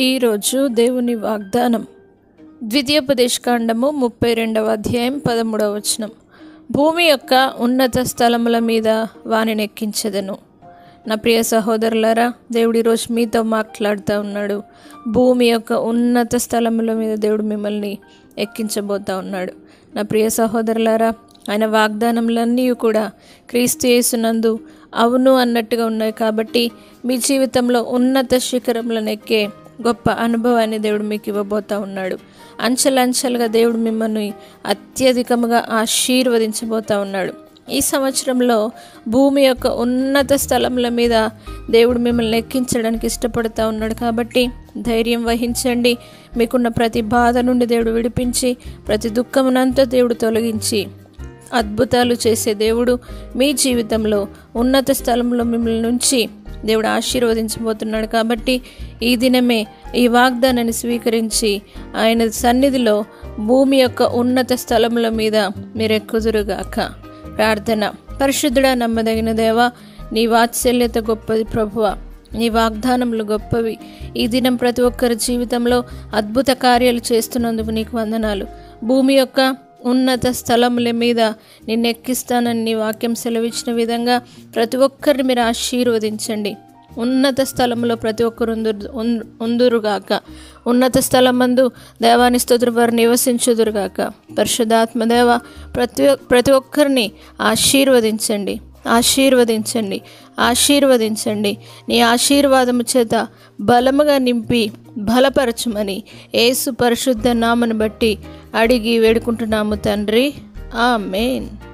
ఈరోజు దేవుని వాగ్దానం ద్వితీయోపదేశకాండము 32వ అధ్యాయం 13వ వచనం. భూమి యొక్క ఉన్నత స్థలముల మీద వానిని ఎక్కించెదను. నా ప్రియ సహోదరులారా, దేవుడు ఈరోజు మీతో మాట్లాడుతూ ఉన్నాడు. భూమి యొక్క ఉన్నత స్థలముల మీద దేవుడు మిమ్మల్ని ఎక్కించబోతూ ఉన్నాడు. నా ప్రియ సహోదరులారా, ఆయన వాగ్దానములన్నీ కూడా క్రీస్తు యేసునందు అవును అన్నట్టుగా ఉన్నాయి. కాబట్టి మీ జీవితంలో ఉన్నత శిఖరములను ఎక్కే గొప్ప అనుభవాన్ని దేవుడు మీకు ఇవ్వబోతూ ఉన్నాడు. అంచెలంచెలుగా దేవుడు మిమ్మల్ని అత్యధికంగా ఆశీర్వదించబోతూ ఉన్నాడు. ఈ సంవత్సరంలో భూమి యొక్క ఉన్నత స్థలముల మీద దేవుడు మిమ్మల్ని ఎక్కించడానికి ఇష్టపడుతూ ఉన్నాడు. కాబట్టి ధైర్యం వహించండి. మీకున్న ప్రతి బాధ నుండి దేవుడు విడిపించి, ప్రతి దుఃఖమునంతా దేవుడు తొలగించి అద్భుతాలు చేసే దేవుడు మీ జీవితంలో ఉన్నత స్థలంలో మిమ్మల్ని నుంచి దేవుడు ఆశీర్వదించబోతున్నాడు. కాబట్టి ఈ దినమే ఈ వాగ్దానాన్ని స్వీకరించి ఆయన సన్నిధిలో భూమి యొక్క ఉన్నత స్థలముల మీద మీరు ఎక్కుదురుగాక. ప్రార్థన. పరిశుద్ధుడా, నమ్మదగిన దేవా, నీ వాత్సల్యత గొప్పది ప్రభువా, నీ వాగ్దానములు గొప్పవి. ఈ దినం ప్రతి ఒక్కరి జీవితంలో అద్భుత కార్యాలు చేస్తున్నందుకు నీకు వందనాలు. భూమి యొక్క ఉన్నత స్థలముల మీద నిన్ను ఎక్కిస్తానని నీ వాక్యం సెలవిచ్చిన విధంగా ప్రతి ఒక్కరిని మీరు ఆశీర్వదించండి. ఉన్నత స్థలంలో ప్రతి ఒక్కరు ఉందురుగాక. ఉన్నత స్థలమందు దేవాని స్తోత్రం వారు నివసించుదురుగాక. పరిశుద్ధాత్మ దేవ, ప్రతి ఒక్కరిని ఆశీర్వదించండి, ఆశీర్వదించండి, ఆశీర్వదించండి. నీ ఆశీర్వాదము చేత బలముగా నింపి బలపరచుమని యేసు పరిశుద్ధ నామను బట్టి అడిగి వేడుకుంటున్నాము తండ్రి. ఆమేన్.